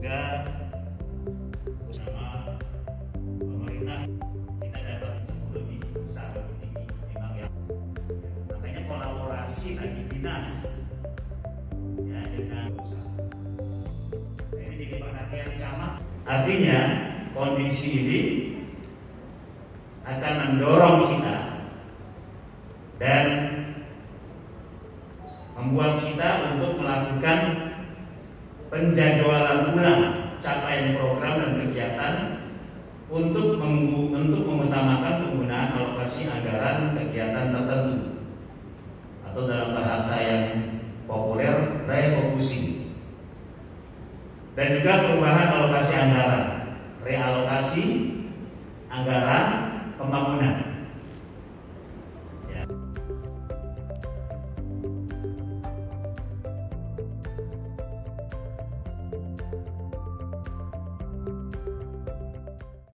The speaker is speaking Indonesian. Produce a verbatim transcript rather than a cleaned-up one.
Semoga bersama pemerintah kita dapat lebih besar, lebih tinggi. Memang ya, makanya kolaborasi bagi dinas ya dengan usaha. Nah, ini jadi perhatian camat. Artinya kondisi ini akan mendorong kita dan membuat kita untuk melakukan penjadwalan ulang capaian program dan kegiatan untuk meng- untuk mengutamakan penggunaan alokasi anggaran kegiatan tertentu atau dalam bahasa yang populer refocusing, dan juga perubahan alokasi anggaran, realokasi anggaran pembangunan.